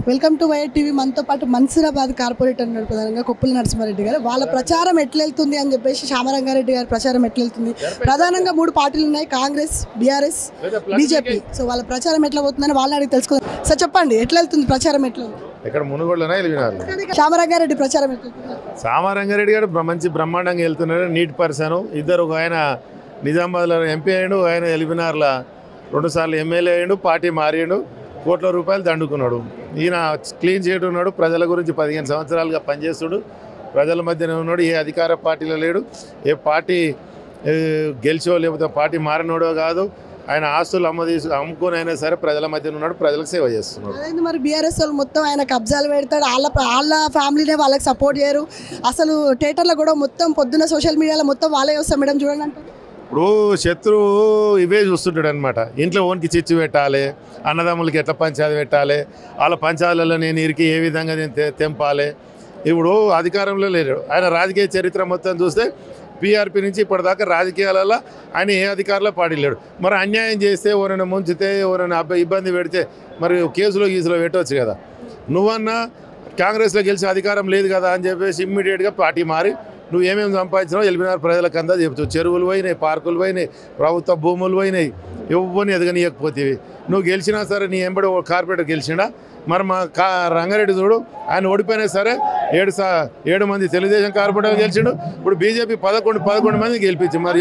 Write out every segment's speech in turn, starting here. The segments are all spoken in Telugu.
Welcome to వైఎట్ TV. మనతో పాటు మన్సూరాబాద్ కార్పొరేటర్ ఉన్నారు ప్రధానంగా కొప్పుల నరసింహారెడ్డి గారు. వాళ్ళ ప్రచారం ఎట్లెళ్తుంది అని చెప్పేసి శ్యామరంగారెడ్డి గారి ప్రచారం ఎట్లెళ్తుంది? ప్రధానంగా 3 పార్టీలు ఉన్నాయి, కాంగ్రెస్, బీఆర్ఎస్, బీజేపీ. సో వాళ్ళ ప్రచారం ఎట్లా పోతుందని వాళ్ళని అడిగి తెలుసుకుందాం. సార్ చెప్పండి, ఎట్లెళ్తుంది ప్రచారం? ఎట్లా ఇక్కడ మునుగోడులోనే వెళ్ళినారు. శ్యామరంగారెడ్డి ప్రచారం ఎట్లెళ్తుంది? శ్యామరంగారెడ్డి గారు మంచి బ్రహ్మాండంగా వెళ్తున్నారు. Neat person. ఇద్దరు, ఆయన నిజామాబాద్లో ఎంపీ అయ్యాడు, ఆయన ఎలిబినార్లో 2 సార్లు ఎమ్మెల్యే అయ్యాడు, పార్టీ మారిండు, కోట్ల రూపాయలు దండుకున్నాడు. ఈయన క్లీన్ చేయడం ఉన్నాడు, ప్రజల గురించి 15 సంవత్సరాలుగా పనిచేస్తుడు, ప్రజల మధ్యనే ఉన్నాడు. ఏ అధికార పార్టీలో లేడు, ఏ పార్టీ గెలిచో లేకపోతే పార్టీ మారినోడో కాదు. ఆయన ఆస్తులు అమ్ముకొని అయినా సరే ప్రజల మధ్యన ఉన్నాడు, ప్రజలకు సేవ చేస్తున్నాడు. అదే మరి బీఆర్ఎస్ వాళ్ళు మొత్తం ఆయన కబ్జాలు పెడతాడు, వాళ్ళ ఫ్యామిలీనే వాళ్ళకి సపోర్ట్ చేయరు. అసలు థియేటర్లో కూడా మొత్తం పొద్దున్న సోషల్ మీడియాలో మొత్తం వాళ్ళే వస్తాం మేడం చూడండి అంటారు. ఇప్పుడు శత్రువు ఇవే చూస్తుంటాడు అనమాట. ఇంట్లో ఓనికి చిచ్చు పెట్టాలి, అన్నదమ్ములకి ఎట్లా పంచాయతీ పెట్టాలి, వాళ్ళ పంచాయతీలలో నేను ఇరికి ఏ విధంగా నేను తెంపాలి. ఇప్పుడు అధికారంలో లేడు ఆయన. రాజకీయ చరిత్ర మొత్తం చూస్తే పీఆర్పీ నుంచి ఇప్పటిదాకా రాజకీయాలలో ఆయన ఏ అధికారంలో పాడిలేడు. మరి అన్యాయం చేస్తే ఎవరైనా ముంచితే ఎవరైనా ఇబ్బంది పెడితే మరి కేసులో పెట్టవచ్చు కదా. నువ్వన్నా కాంగ్రెస్లో గెలిచిన అధికారం లేదు కదా అని చెప్పేసి ఇమ్మీడియట్గా పార్టీ మారి నువ్వు ఏమేమి సంపాదించినావు ఎలిబినార్ ప్రజలకు అంతా చెబుతావు. చెరువులు పోయినాయి, పార్కులు పోయినాయి, ప్రభుత్వ భూములు పోయినాయి, ఎవరిని ఎదగనీయకపోతేవి. నువ్వు గెలిచినా సరే నీ ఎంబడి కార్పొరేటర్ గెలిచిండా. మరి మా రంగారెడ్డి చూడు, ఆయన ఓడిపోయినా సరే 7 మంది తెలుగుదేశం కార్పొరేటర్ గెలిచిండు. ఇప్పుడు బీజేపీ 11 మంది గెలిపించి మరి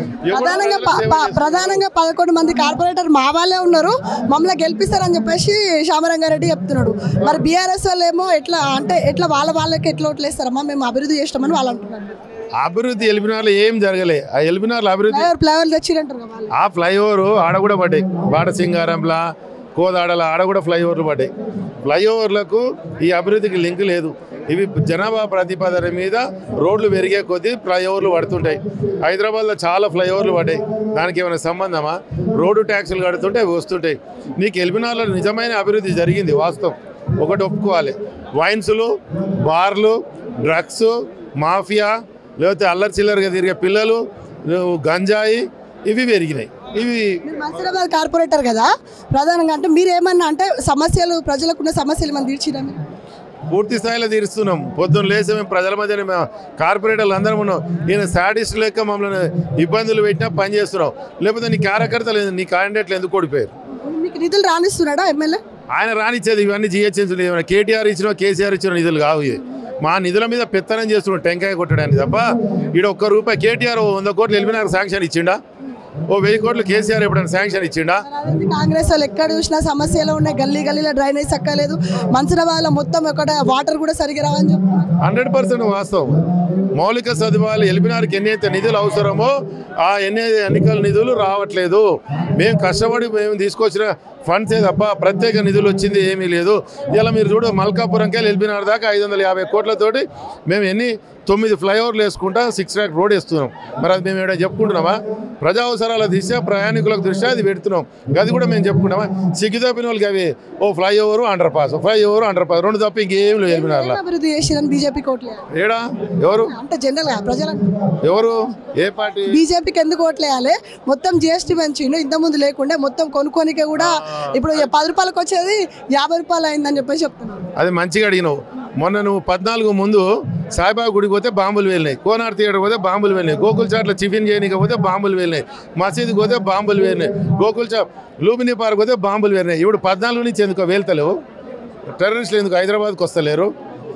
ప్రధానంగా 11 మంది కార్పొరేటర్ మా వాళ్ళే ఉన్నారు, మమ్మల్ని గెలిపిస్తారని చెప్పేసి శ్యామరంగారెడ్డి చెప్తున్నాడు. మరి బీఆర్ఎస్ వాళ్ళు ఏమో ఎట్లా వాళ్ళకి ఎట్లా ఓట్లేస్తారమ్మా, మేము అభివృద్ధి చేస్తామని వాళ్ళు అంటున్నారు. అభివృద్ధి ఎలిబినార్లో ఏం జరగలే. ఆ ఎలిబినార్లో అభివృద్ధి ఫ్లైఓవర్ తెచ్చిరంటారు. ఆ ఫ్లైఓవర్ ఆడ కూడా పడ్డాయి, బాట సింగారంలా కోదాడల ఆడ కూడా ఫ్లైఓవర్లు పడ్డాయి. ఫ్లైఓవర్లకు ఈ అభివృద్ధికి లింక్ లేదు. ఇవి జనాభా ప్రతిపాదన మీద రోడ్లు పెరిగే కొద్దీ ఫ్లైఓవర్లు పడుతుంటాయి. హైదరాబాద్లో చాలా ఫ్లైఓవర్లు పడ్డాయి, దానికి ఏమైనా సంబంధమా? రోడ్డు ట్యాక్సులు కడుతుంటే అవి వస్తుంటాయి. నీకు ఎలిబినార్లో నిజమైన అభివృద్ధి జరిగింది, వాస్తవం ఒకటి ఒప్పుకోవాలి. వైన్సులు, బార్లు, డ్రగ్స్, మాఫియా, లేకపోతే అల్లరి చిల్లరగా తిరిగే పిల్లలు, గంజాయి, ఇవి పెరిగినాయి. ఇవి మన్సూరాబాద్ కార్పొరేటర్ కదా ప్రధానంగా, అంటే మీరు ఏమన్నా అంటే సమస్యలు ప్రజలకున్న సమస్యలు మనం తీర్చిరా? పూర్తి స్థాయిలో తీరుస్తున్నాం. పొద్దున్న లేసి మేము ప్రజల మధ్య కార్పొరేటర్లు అందరం ఉన్నాం. ఈయన శాడిస్ట్ లెక్క మమ్మల్ని ఇబ్బందులు పెట్టినా పని చేస్తున్నాం. లేకపోతే నీ కార్యకర్తలు, నీ క్యాండిడేట్లు ఎందుకు ఓడిపోయారు? మీకు నిధులు రానిస్తున్నాడా ఎమ్మెల్యే? ఆయన రానిచ్చేది ఇవన్నీ జిహెచ్ఎంసీ ఏమైనా కేటీఆర్ ఇచ్చినా కేసీఆర్ ఇచ్చిన నిధులు కావు. మా నిధుల మీద పెత్తనం చేస్తున్నాడు, టెంకాయ కొట్టడానికి తప్ప. ఈడ ₹1 కేటీఆర్ 100 కోట్లు ఎలిబినార్ శాంక్షన్ ఇచ్చిండా? 1000 కోట్లు కేసీఆర్ ఎప్పుడైనా శాంక్షన్ ఇచ్చిండా? కాంగ్రెస్ వాళ్ళు ఎక్కడ చూసినా సమస్యలు ఉన్నాయి. గల్లీలో డ్రైనేజ్ చక్కలేదు, మన్సూరాబాద్లో మొత్తం ఒక వాటర్ కూడా సరిగా రావని చెప్తున్నారు. 100% వాస్తవం. మౌలిక సదుపాయాలు ఎలిబినార్కి ఎన్నైతే నిధులు అవసరమో ఆ ఎన్నికల నిధులు రావట్లేదు. మేము కష్టపడి మేము తీసుకొచ్చిన ఫండ్సే తప్ప ప్రత్యేక నిధులు వచ్చింది ఏమీ లేదు. ఇలా మీరు చూడు, మల్కాపురంకే ఎలిబినార్ దాకా 550 కోట్లతోటి మేము 9 ఫ్లైఓవర్లు వేసుకుంటా 6 ట్రాక్ రోడ్ వేస్తున్నాం. మరి అది మేము ఏమైనా చెప్పుకుంటున్నామా? ప్రజా అవసరాల దృష్ట్యా, ప్రయాణికులకు దృష్ట్యా అది పెడుతున్నాం. అది కూడా మేము చెప్పుకుంటామా? సిగ్గుతప్పిన వాళ్ళకి అవి ఫ్లైఓవర్ అండర్ పాస్ 2 తప్ప ఇంకేం లేదు. ఎలిబినార్లో అభివృద్ధి చేసిన బీజేపీ కోట్లే ఏడా ఎవరు అంటే జనరల్గా ప్రజలు ఎవరు ఏ పార్టీ? బీజేపీకి ఎందుకు ఓట్లేయాలి? మొత్తం జిఎస్టీ పెంచిండు, ఇంతకుముందు లేకుండే. మొత్తం కొనుక్కోనికే కూడా ఇప్పుడు 10 రూపాయలకు వచ్చేది 50 రూపాయలు అయిందని చెప్పేసి చెప్తున్నాను. అది మంచిగా అడిగినావు. మొన్న నువ్వు 14 ముందు సాయిబాబా గుడికి పోతే బాంబులు వెళ్ళినాయి, కోనార్ థియేటర్ పోతే బాంబులు వెళ్ళినాయి, గోకుల్ చాట్లో టిఫిన్ చేయకపోతే బాంబులు వెళ్ళినాయి, మసీదుకి పోతే బాంబులు వెళ్ళినాయి, గోకుల్ చాట్ లూబినీ పార్క్ పోతే బాంబులు వెళ్ళినాయి. ఇప్పుడు 14 నుంచి ఎందుకో వెళ్తలేవు? టెర్రరిస్టులు ఎందుకు హైదరాబాద్కి వస్తలేరు?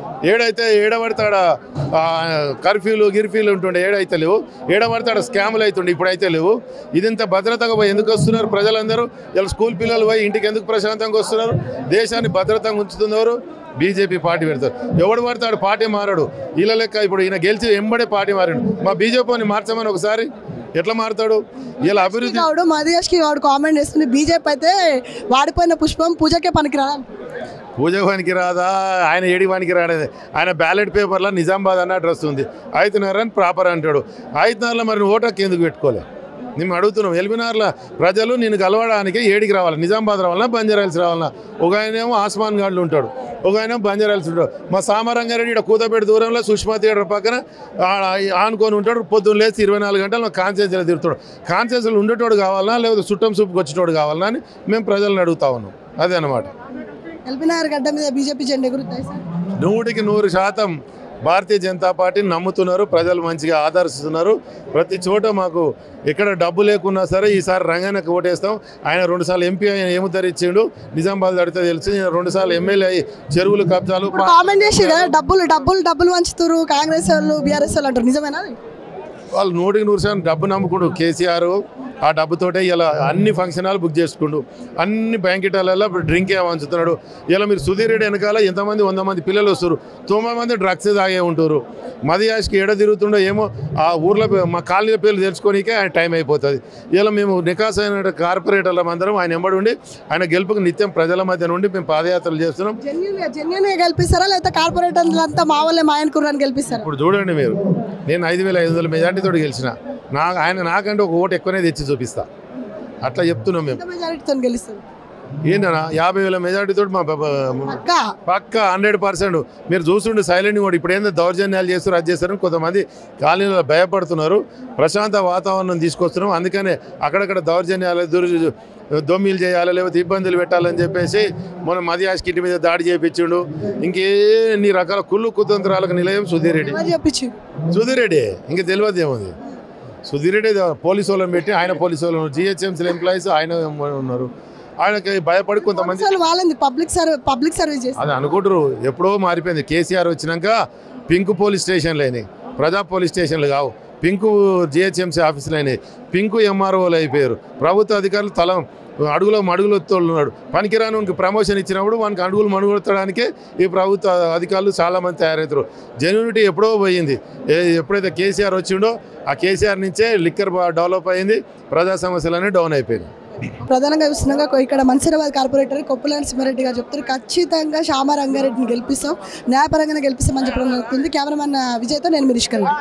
ఏడబడతాడ కర్ఫ్యూలు గిర్ఫ్యూలు ఉంటుండే, ఏడైతే లేవు. ఏడబడతాడ స్కాములు అవుతుండే, ఇప్పుడు అయితే లేవు. ఇదంతా భద్రతగా పోయి ఎందుకు వస్తున్నారు ప్రజలందరూ? ఇలా స్కూల్ పిల్లలు పోయి ఇంటికి ఎందుకు ప్రశాంతంగా వస్తున్నారు? దేశాన్ని భద్రతంగా ఉంచుతున్నారు. బీజేపీ పార్టీ పెడతారు, ఎవడు పడతాడు పార్టీ మారాడు. ఇలా లెక్క ఇప్పుడు ఈయన గెలిచి ఎంబడే పార్టీ మారాడు. మా బీజేపీని మార్చమని ఒకసారి ఎట్లా మారుతాడు? ఇలా అభివృద్ధి మధుయాష్కి కామెంట్ చేస్తుంది, బీజేపీ అయితే వాడిపోయిన పుష్పం పూజకే పనికిరాదా? పూజ పనికి రాదా? ఆయన ఏడి పనికి రాడేది. ఆయన బ్యాలెట్ పేపర్లో నిజామాబాద్ అన్న అడ్రస్ ఉంది, అయితేనారని ప్రాపర్ అంటాడు. అయితేనార్లో మరి నువ్వు ఓటకి ఎందుకు పెట్టుకోలే? మేము అడుగుతున్నాం. ఎలిబినార్ల ప్రజలు నేను కలవడానికి ఏడికి రావాలి? నిజామాబాద్ రావాలన్నా, బంజారాహిల్స్ రావాలన్నా? ఒక ఆయనేమో ఆస్మాన్ గార్డులు ఉంటాడు, ఒక ఆయన బంజారాహిల్స్ ఉంటాడు. మా సామరంగారెడ్డి ఇక్కడ కూతపేట దూరంలో సుష్మా థియేటర్ పక్కన ఆనుకొని ఉంటాడు. పొద్దున్న లేచి 24 గంటలు మా కాన్షియస్లో తిరుగుతాడు. కాన్షియస్లో ఉండేటోడు కావాలన్నా, లేకపోతే చుట్టం సూపుకి వచ్చేటోడు కావాలన్నా అని మేము ప్రజలను అడుగుతా ఉన్నాం. అదే అన్నమాట. ఎల్బీ నగర్ గడ్డ మీద బీజేపీ జెండా ఎగురుతాయి సార్. 100% భారతీయ జనతా పార్టీని నమ్ముతున్నారు, ప్రజలు మంచిగా ఆదరిస్తున్నారు. ప్రతి చోట మాకు ఎక్కడ డబ్బు లేకున్నా సరే ఈసారి రంగన్నకు ఓటేస్తాం. ఆయన 2 సార్లు ఎంపీ ఏముద్దరిచ్చిండు, నిజామాబాద్ అడితే తెలిసి 2 సార్లు ఎమ్మెల్యే అయ్యి చెరువులు కబ్జాలు కామెంట్ చేసి కదా డబ్బులు వంచుతారు కాంగ్రెస్ వాళ్ళు బీఆర్ఎస్ వాళ్ళు అంటారు, నిజమేనా? వాళ్ళు 100% డబ్బు నమ్ముకుండు. కేసీఆర్ ఆ డబ్బుతోటే ఇలా అన్ని ఫంక్షన్ హాల్ బుక్ చేసుకుండు, అన్ని బ్యాంకెట్లలో డ్రింక్ వంచుతున్నాడు. ఇలా మీరు సుధీర్ రెడ్డి వెనకాల ఎంతమంది 100 మంది పిల్లలు వస్తారు, 9 మంది డ్రగ్స్ తాగే ఉంటారు. మదియాష్కి ఎడ తిరుగుతుండో ఏమో ఆ ఊర్లో మా కాలనీల పేర్లు తెలుసుకోనికే ఆయన టైం అయిపోతుంది. ఇలా మేము నికాసైన కార్పొరేటర్ల అందరం ఆయన ఎంబడి ఉండి ఆయన గెలుపుకు నిత్యం ప్రజల మధ్య నుండి మేము పాదయాత్రలు చేస్తున్నాం. జెన్యున్గా గెలిపిస్తారా లేకపోతే కార్పొరేటర్లు అంతా మా వాళ్ళే మా ఆయన కుర్రాన్ని గెలిపిస్తారా? ఇప్పుడు చూడండి మీరు, నేను 5,500 మెజార్టీతో గెలిచిన, ఆయన నాకంటే ఒక ఓటు ఎక్కువనే తెచ్చి చూపిస్తా, అట్లా చెప్తున్నాం మేము. మెజారిటీతో గెలుస్తారు ఏంటన్నా 50,000 మెజార్టీతో మా పక్క 100%. మీరు చూస్తుండే సైలెంట్ కూడా ఇప్పుడు ఏందో దౌర్జన్యాలు చేస్తారు, అది చేస్తారని కొంతమంది కాలనీలో భయపడుతున్నారు. ప్రశాంత వాతావరణం తీసుకొస్తున్నాం. అందుకనే అక్కడక్కడ దౌర్జన్యాలు దొమ్మిలు చేయాలి లేకపోతే ఇబ్బందులు పెట్టాలని చెప్పేసి మనం మదియాష్ కిటి మీద దాడి చేయించిండు. ఇంకెన్ని రకాల కుళ్ళు కుతంత్రాలకు నిలయం సుధీర్ రెడ్డి. సుధీర్ రెడ్డి ఇంకా తెలియదు ఏముంది. సుధీర్ రెడ్డి పోలీసు వాళ్ళని పెట్టి ఆయన పోలీసు వాళ్ళు జిహెచ్ఎంసీ ఎంప్లాయీస్ ఆయన ఉన్నారు. ఆయనకి భయపడి కొంతమంది పబ్లిక్ సర్వీస్ అది అనుకుంటారు. ఎప్పుడో మారిపోయింది. కేసీఆర్ వచ్చినాక పింక్ పోలీస్ స్టేషన్లు అయినాయి, ప్రజా పోలీస్ స్టేషన్లు కావు. పింకు జిహెచ్ఎంసీ ఆఫీసులు అయినాయి, పింకు ఎంఆర్ఓలు అయిపోయారు. ప్రభుత్వ అధికారులు అడుగులో మడుగులు ఎత్తున్నాడు. పనికిరానికి ప్రమోషన్ ఇచ్చినప్పుడు వానికి అడుగులు మడుగులెత్తడానికే ఈ ప్రభుత్వ అధికారులు చాలామంది తయారవుతారు. జెన్యూనిటీ ఎప్పుడో పోయింది. ఎప్పుడైతే కేసీఆర్ వచ్చిండో ఆ కేసీఆర్ నుంచే లిక్కర్ డెవలప్ అయింది, ప్రజా సమస్యలన్నీ డౌన్ అయిపోయినాయి. ప్రధానంగా చూస్తున్నాగా ఇక్కడ మన్సూరాబాద్ కార్పొరేటర్ కొప్పుల నరసింహారెడ్డి గారు చెప్తారు ఖచ్చితంగా శ్యామ రంగారెడ్డిని గెలిపిస్తాం, న్యాయపరంగానే గెలిపిస్తామని చెప్పడం జరుగుతుంది. కెమెరామెన్ విజయ్తో నేను మిరిష్కర్.